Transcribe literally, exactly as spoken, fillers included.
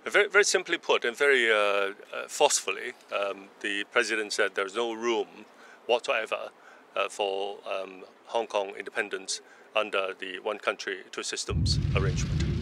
Very, very simply put, and very uh, uh, forcefully, um, the president said there's no room whatsoever uh, for um, Hong Kong independence under the one country, two systems arrangement.